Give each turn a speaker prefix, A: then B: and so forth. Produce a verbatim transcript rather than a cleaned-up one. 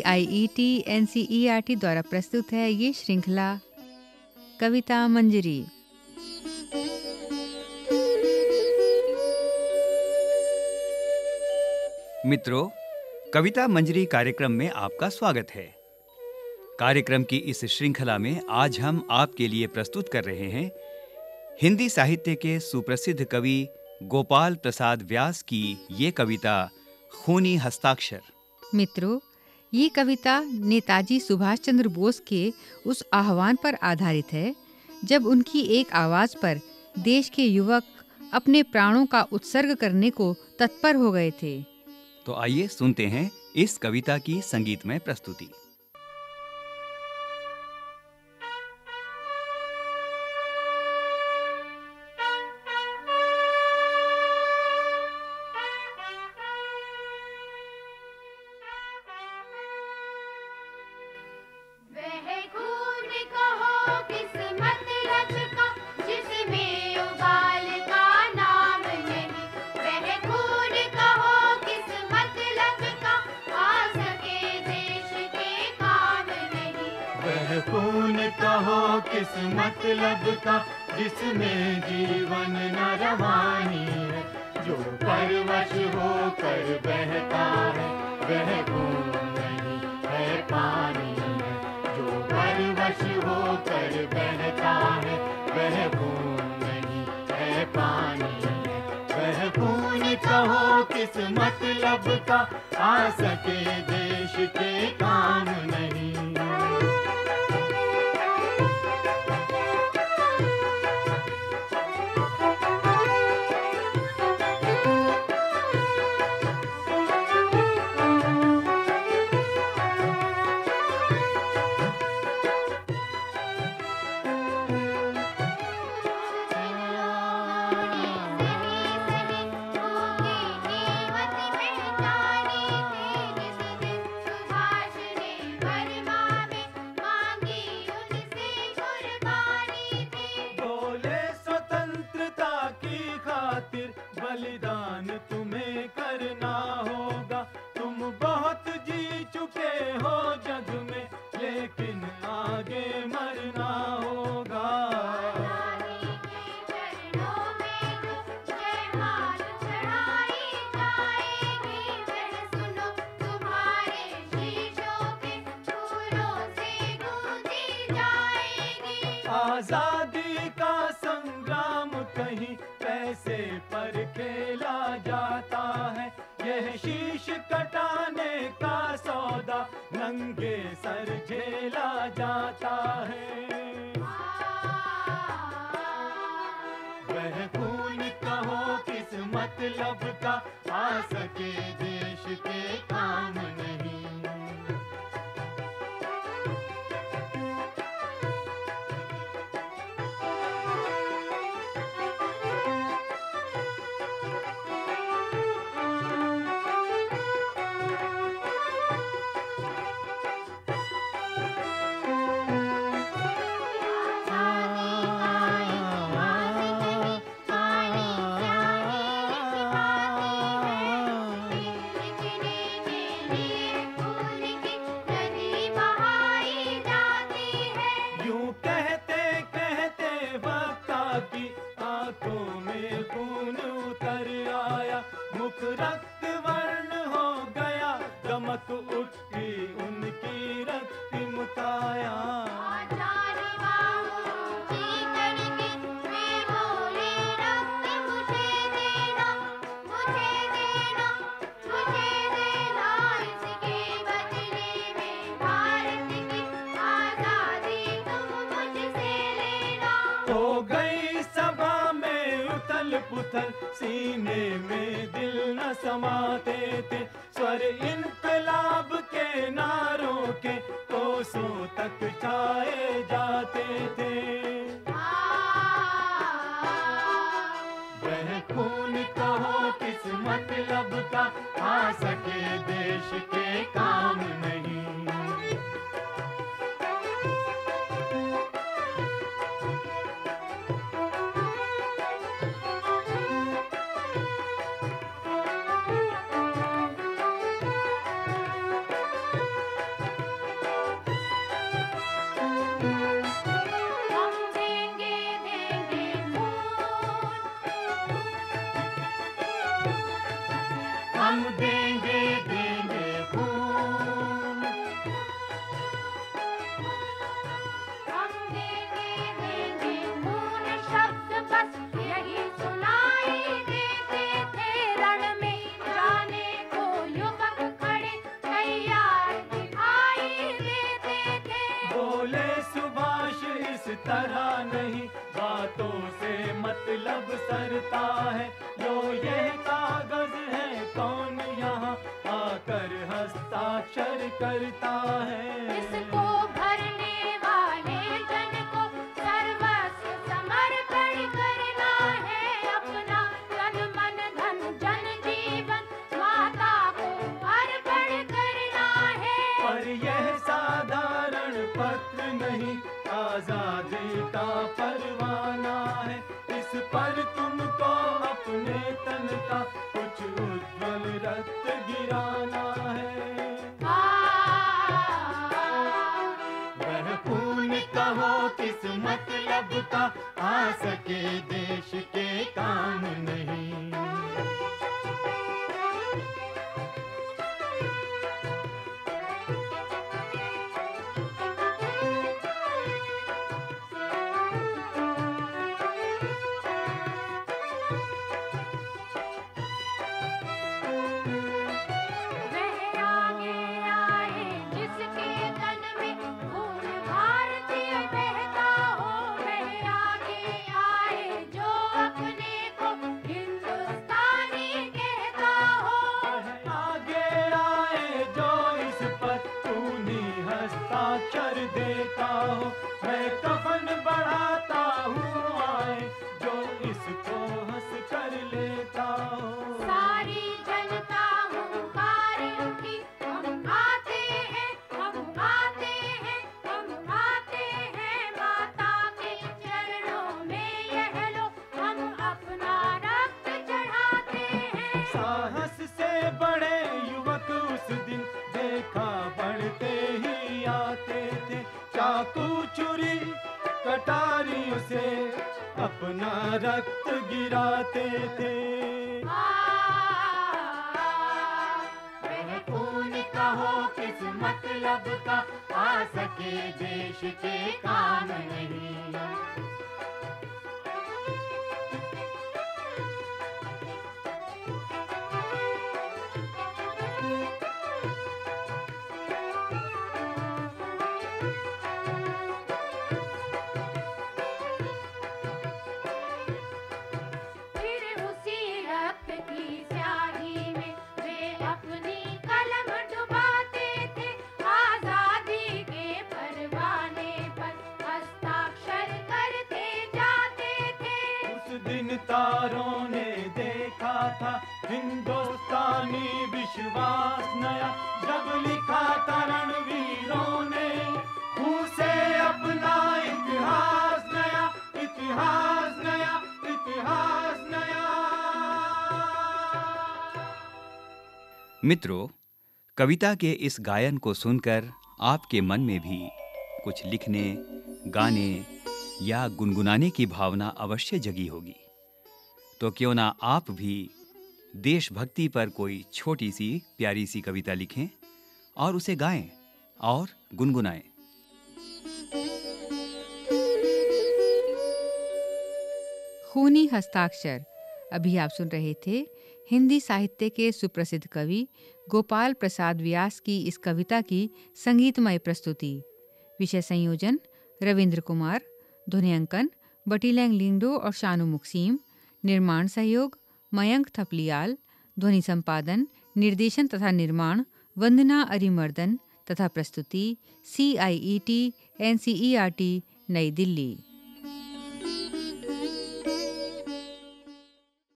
A: आई E T N C E R T द्वारा प्रस्तुत है ये श्रृंखला कविता मंजरी।
B: मित्रों, कविता मंजरी कार्यक्रम में आपका स्वागत है। कार्यक्रम की इस श्रृंखला में आज हम आपके लिए प्रस्तुत कर रहे हैं हिंदी साहित्य के सुप्रसिद्ध कवि गोपाल प्रसाद व्यास की ये कविता खूनी हस्ताक्षर।
A: मित्रों, ये कविता नेताजी सुभाष चंद्र बोस के उस आह्वान पर आधारित है जब उनकी एक आवाज पर देश के युवक अपने प्राणों का उत्सर्ग करने को तत्पर हो गए थे।
B: तो आइए सुनते हैं इस कविता की संगीतमय प्रस्तुति।
C: खून कहो किस मतलब का जिसमें जीवन न रवानी है, जो परवश होकर बहता है वह खून नहीं है पानी है, जो परवश होकर बहता है वह खून नहीं है पानी है। वह खून कहो किस मतलब का आ सके देश के काम नहीं। बलिदान तुम्हें करना होगा, तुम बहुत जी चुके हो जग में, लेकिन आगे मरना होगा। आजादी का संग्राम कहीं पैसे पर खेला जाता है, यह शीश कटाने का सौदा नंगे सर झेला जाता है। वह खून कहो किस मतलब का आ सके देश के काम नहीं। रक्त वर्ण हो गया, दमक उठी उनकी रक्तिम काया। हो गई सभा में उथल पुथल, सीने में दिल न समाते थे, स्वर इनकलाब के नारों के कोसों तक छाए जाते थे। वह खून कहो किस मतलब का आ सके देश के काम नहीं। तरह नहीं, बातों से मतलब सरता है। लो ये कागज है, कौन यहाँ आकर हस्ताक्षर करता है।
D: इसको भरने वाले जन को सर्वस्व समर्पण करना है, अपना तन मन धन जन जीवन माता को अर्पण करना है।
C: पर यह साधारण पत्र नहीं, आजादी का परवाना है। इस पर तुमको अपने तन का कुछ उज्जवल रक्त गिराना है। वह खून कहो किस मतलब का, आ सके देश के काम नहीं। हस्ताक्षर देता हो, मैं कफन बढ़ाता हूँ आए जो इसको हंस कर लेता हो।
D: सारी जनता हुंकार उठी, हम आते हैं, हम आते हैं, हम आते हैं माता के चरणों में, यह लो हम अपना रक्त चढ़ाते हैं।
C: साहस से बड़े युवक उस दिन देखा बढ़ते ही आते थे, चाकू छुरी कटारियों से अपना रक्त गिराते थे। वह खून कहो किस मतलब का, आ सके देश के काम नहीं। तारों ने देखा था हिंदुस्तानी विश्वास नया, जब लिखा था रणवीरों ने खून से अपना इतिहास नया, इतिहास नया, इतिहास नया।
B: मित्रों, कविता के इस गायन को सुनकर आपके मन में भी कुछ लिखने, गाने या गुनगुनाने की भावना अवश्य जगी होगी। तो क्यों ना आप भी देशभक्ति पर कोई छोटी सी प्यारी सी कविता लिखें और उसे गाएं और गुनगुनाएं।
A: खूनी हस्ताक्षर। अभी आप सुन रहे थे हिंदी साहित्य के सुप्रसिद्ध कवि गोपाल प्रसाद व्यास की इस कविता की संगीतमय प्रस्तुति। विषय संयोजन रविंद्र कुमार, ध्वनियांकन बटीलैंग लिंगडो और शानु मुक्सीम, निर्माण सहयोग मयंक थपलियाल, ध्वनि संपादन, निर्देशन तथा निर्माण वंदना अरिमर्दन तथा प्रस्तुति C I E T N C E R T नई दिल्ली।